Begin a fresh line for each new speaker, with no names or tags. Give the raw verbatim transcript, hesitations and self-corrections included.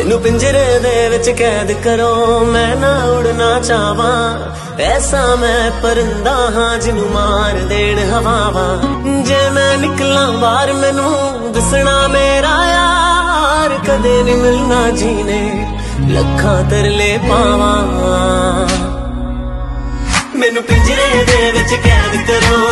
मैनू पिंजरे दे विच कैद करो, मैं ना उड़ना चाहवा। ऐसा मैं परिंदा हाँ जिनू मार देण हवावां। जे मैं निकला बाहर मैनू दिसना मेरा यार, कदे नहीं मिलना जीने लखां तरले पावां। मैनू पिंजरे दे विच कैद करो,